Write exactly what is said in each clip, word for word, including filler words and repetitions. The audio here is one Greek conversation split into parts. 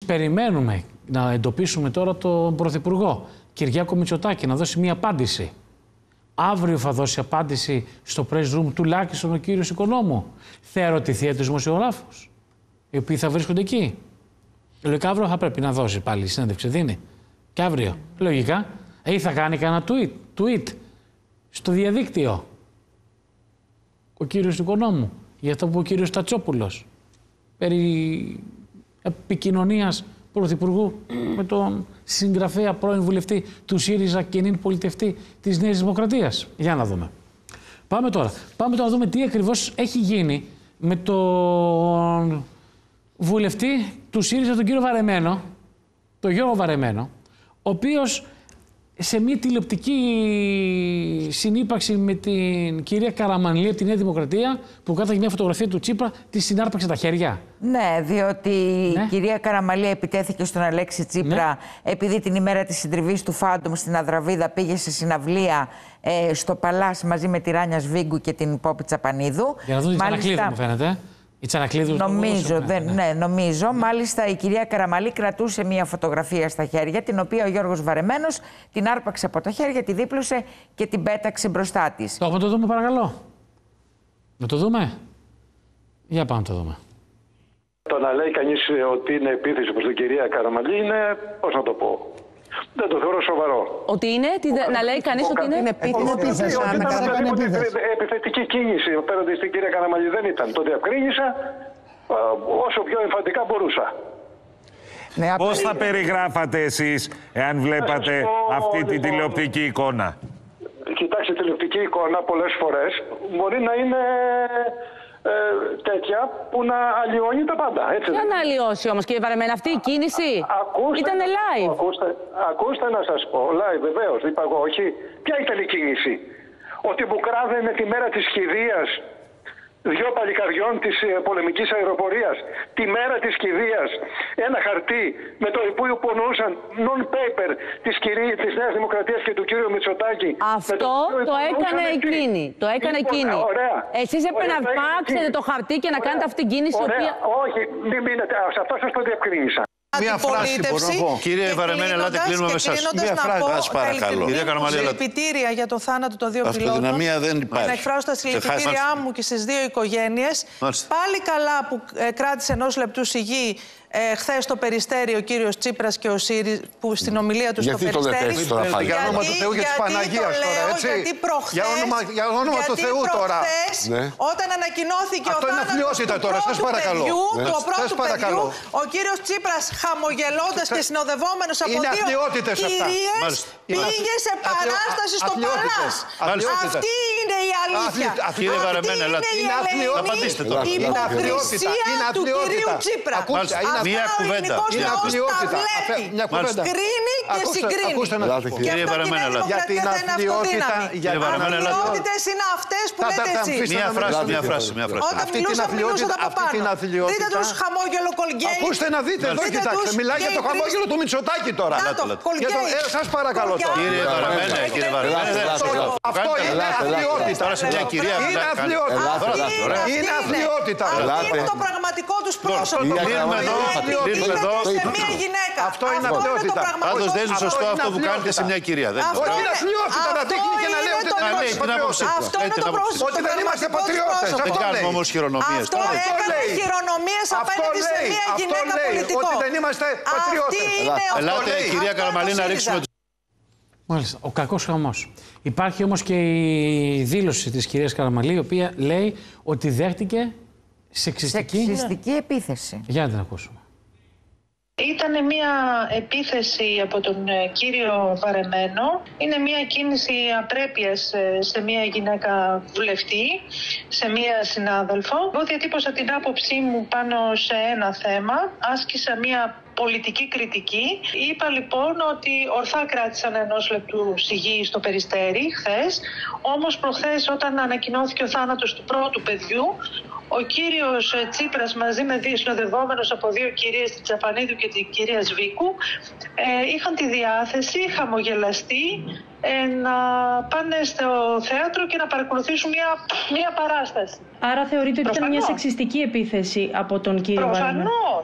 περιμένουμε να εντοπίσουμε τώρα τον Πρωθυπουργό Κυριάκο Μητσοτάκη να δώσει μία απάντηση. Αύριο θα δώσει απάντηση στο press room τουλάχιστον ο κύριος Οικονόμου. Θα ερωτηθεί από τους δημοσιογράφους, οι οποίοι θα βρίσκονται εκεί. Λογικά αύριο θα πρέπει να δώσει πάλι συνέντευξη, δίνει. Και αύριο, λογικά, ή θα κάνει κανένα tweet, tweet στο διαδίκτυο. Ο κύριος Οικονόμου, για αυτό που ο κύριος Τατσόπουλος, περί επικοινωνίας Πρωθυπουργού με τον συγγραφέα πρώην βουλευτή του ΣΥΡΙΖΑ και νυν πολιτευτή της Νέας Δημοκρατίας. Για να δούμε. Πάμε τώρα. Πάμε τώρα να δούμε τι ακριβώς έχει γίνει με τον βουλευτή του ΣΥΡΙΖΑ, τον κύριο Βαρεμένο, τον Γιώργο Βαρεμένο, ο οποίος σε μια τηλεοπτική συνύπαρξη με την κυρία Καραμανλή από τη Νέα Δημοκρατία, που κάταγε μια φωτογραφία του Τσίπρα, τη συνάρπαξε τα χέρια. Ναι, διότι ναι. η κυρία Καραμανλή επιτέθηκε στον Αλέξη Τσίπρα, ναι, επειδή την ημέρα της συντριβής του Φάντουμ στην Αδραβίδα πήγε σε συναυλία ε, στο Παλάς μαζί με τη Ράνια Σβίγκου και την Πόπη Τσαπανίδου. Για να δουν την Τσανακλείδου, μου φαίνεται. Η Τσανακλείδου, νομίζω, ναι, δεν, ναι. ναι, νομίζω. Μάλιστα η κυρία Καραμανλή κρατούσε μια φωτογραφία στα χέρια, την οποία ο Γιώργος Βαρεμένος την άρπαξε από τα χέρια, τη δίπλωσε και την πέταξε μπροστά της. Το, να το δούμε παρακαλώ. Να το δούμε. Για πάμε να το δούμε. Το να λέει κανείς ότι είναι επίθεση προς την κυρία Καραμανλή είναι, πώς να το πω, δεν το θεωρώ σοβαρό. Ότι είναι, τι, ο, να λέει κανείς ότι είναι επίθεση. Επιθετική κίνηση απέναντι στην κυρία Καραμανλή δεν ήταν. Το διευκρίνησα όσο πιο εμφαντικά μπορούσα. Ναι, πώς θα περιγράφατε εσείς, εάν βλέπατε ε, στο, αυτή τη λοιπόν, τηλεοπτική εικόνα? Κοιτάξτε, τηλεοπτική εικόνα πολλές φορές μπορεί να είναι ε, τέτοια που να αλλοιώνει τα πάντα. Έτσι. Ποια να αλλοιώσει όμως, κύριε Βαρεμένο, αυτή η κίνηση ήταν live. Ακούστε, ακούστε να σας πω, live βεβαίως, είπα εγώ, όχι. Ποια ήταν η κίνηση? Ότι που κράδαινε τη μέρα της κηδείας δυο παλικαριών της πολεμικής αεροπορίας, τη μέρα της κηδείας, ένα χαρτί με το οποίο υπονοούσαν non-paper της, κυρί, της Νέας Δημοκρατίας και του κύριου Μητσοτάκη. Αυτό το, το έκανε εκείνη. Το έκανε εκείνη. Εσείς έπρεπε να αρπάξετε το χαρτί και να κάνετε αυτή την κίνηση. Ωραία. Οποία... Όχι, μην μείνετε. Σε αυτό σας το διευκρίνησα. Μία φράση μπορώ να πω. Κύριε Βαρεμένο, ελάτε, κλείνουμε με εσάς. Μία φράση, παρακαλώ. Κυρία Καραμανλή, συλληπιτήρια για το θάνατο των δύο πιλότων. Αυτοδυναμία δεν υπάρχει. Να εκφράσω τα συλληπιτήριά μου και στις δύο οικογένειες. Πάλι καλά που ε, κράτησε ενός λεπτού σιγή ε, χθες στο Περιστέρι ο κύριος Τσίπρας και ο ΣΥΡΙΖΑ, που στην ομιλία του γιατί στο Περιστέρι. Το γιατί, για όνομα του Θεού και της Παναγίας τώρα, έτσι. Γιατί προχθές, για όνομα, για όνομα του Θεού τώρα. Ναι. Όταν ανακοινώθηκε αυτό ο θάνατος του τώρα, πρώτου παιδιού, ναι. του πρώτου παιδιού, ο κύριος Τσίπρας χαμογελώντας και συνοδευόμενος από δύο κυρίες πήγε σε παράσταση στο Παλάς. Αυτή είναι η αλήθεια. Αυτή είναι η ελεηνή υποκρισία του κυρίου Τσίπρα. Μία κουβέντα. Είναι αθλιότητα. Κρίνει και συγκρίνει. Κύριε Βαρεμένο, για την αθλιότητα. Αθλιότητες είναι αυτές που λέτε εσείς. Μία φράση, μία φράση. Όταν μιλούσαν, μιλούσαν από πάνω. Δείτε τους χαμόγελο κολγκέι. Ακούστε να δείτε εδώ, κοιτάξτε. Μιλάει για το χαμόγελο του Μητσοτάκη τώρα. Σας παρακαλώ τώρα. Κύριε Βαρεμένο, κύριε Βαρεμένο. Αυτό είναι αθλιότητα. Τώρα σε μια κυρία που είναι αθλιότητα. Είναι αθλιότητα. Είναι το πραγματικό τους πρόσωπο. Κλείνουμε εδώ. Κλείνουμε εδώ. Σε μια γυναίκα. Αυτό είναι αθλιότητα. Πάντως δεν είναι σωστό αυτό που κάνετε σε μια κυρία. Όχι, είναι αθλιότητα να δείχνει και να λέει ότι δεν είμαστε πατριώτες. Αυτό είναι το πρόσωπο. Ότι δεν είμαστε πατριώτες. Δεν κάνουμε όμως χειρονομίες. Αυτό έκανε χειρονομίες απέναντι σε μια γυναίκα πολιτικό. Ότι δεν είμαστε πατριώτες. Ελάτε, κυρία Καραμανλή, να ρίξουμε. Μάλιστα, ο κακός χαμός. Υπάρχει όμως και η δήλωση της κυρίας Καραμανλή, η οποία λέει ότι δέχτηκε σεξιστική, σεξιστική επίθεση. Για να την ακούσουμε. Ήταν μια επίθεση από τον κύριο Βαρεμένο. Είναι μια κίνηση απρέπειας σε μια γυναίκα βουλευτή, σε μια συνάδελφο. Εγώ διατύπωσα την άποψή μου πάνω σε ένα θέμα. Άσκησα μια πολιτική κριτική. Είπα λοιπόν ότι ορθά κράτησαν ενός λεπτού σιγή στο Περιστέρι χθες. Όμως προχθές, όταν ανακοινώθηκε ο θάνατος του πρώτου παιδιού, ο κύριος Τσίπρας μαζί με δύο συνοδευόμενος από δύο κυρίες, την Τσαπανίδου και την κυρία Σβίκου, ε, είχαν τη διάθεση, χαμογελαστοί, ε, να πάνε στο θέατρο και να παρακολουθήσουν μια, μια παράσταση. Άρα θεωρείτε ότι ήταν μια σεξιστική επίθεση από τον κύριο Βαρεμένο? Προφανώς.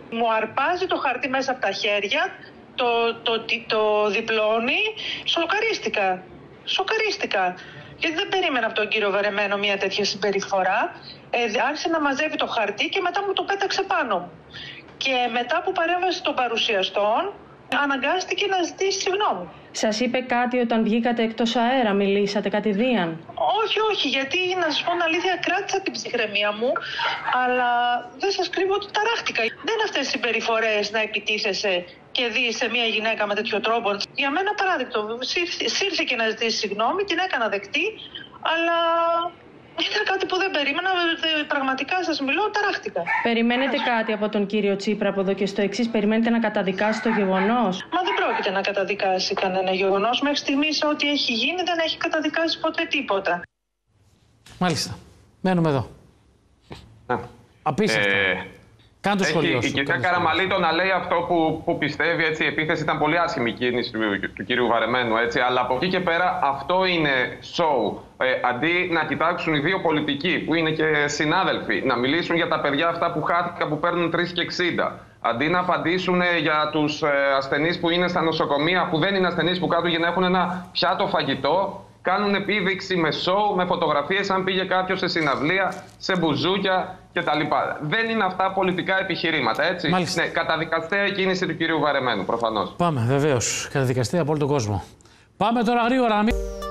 Μου αρπάζει το χαρτί μέσα από τα χέρια, το, το, το, το διπλώνει. Σοκαρίστηκα. Σοκαρίστηκα. Γιατί δεν περίμενα από τον κύριο Βαρεμένο μια τέτοια συμπεριφορά. Ε, άρχισε να μαζεύει το χαρτί και μετά μου το πέταξε πάνω μου. Και μετά από παρέμβαση των παρουσιαστών, αναγκάστηκε να ζητήσει συγγνώμη. Σας είπε κάτι όταν βγήκατε εκτός αέρα, μιλήσατε κατηδίαν? Όχι, όχι, γιατί να σας πω την αλήθεια, κράτησα την ψυχραιμία μου, αλλά δεν σας κρύβω ότι ταράχτηκα. Δεν είναι αυτές οι συμπεριφορές να επιτίθεσαι και δει σε μια γυναίκα με τέτοιο τρόπο. Για μένα παράδειγμα, σύρθηκε να ζητήσει συγγνώμη, την έκανα δεκτή, αλλά ήταν κάτι που δεν περίμενα, πραγματικά σας μιλώ, ταράχτηκα. Περιμένετε κάτι από τον κύριο Τσίπρα από εδώ και στο εξής, περιμένετε να καταδικάσει το γεγονός? Μα δεν πρόκειται να καταδικάσει κανένα γεγονός. Μέχρι στιγμής ό,τι έχει γίνει δεν έχει καταδικάσει ποτέ τίποτα. Μάλιστα. Μένουμε εδώ. Α. Απίστευτο. Ε... Κάντο σχολείο σου. Η κυρία Καραμαλίτο να λέει αυτό που, που πιστεύει, έτσι, η επίθεση ήταν πολύ άσχημη η κίνηση του, του κυρίου Βαρεμένου, έτσι, αλλά από εκεί και πέρα αυτό είναι show. Ε, αντί να κοιτάξουν οι δύο πολιτικοί που είναι και συνάδελφοι, να μιλήσουν για τα παιδιά αυτά που χάθηκαν που παίρνουν τρεις και εξήντα. Αντί να απαντήσουν για τους ε, ασθενείς που είναι στα νοσοκομεία, που δεν είναι ασθενείς, που κάτω για να έχουν ένα πιάτο φαγητό, κάνουν επίδειξη με show, με φωτογραφίες, αν πήγε κάποιος σε συναυλία, σε μπουζούκια κτλ. Δεν είναι αυτά πολιτικά επιχειρήματα, έτσι. Μάλιστα. Ναι, καταδικαστέα η κίνηση του κυρίου Βαρεμένου, προφανώς. Πάμε, βεβαίως. Καταδικαστέα από όλο τον κόσμο. Πάμε τώρα γρήγορα.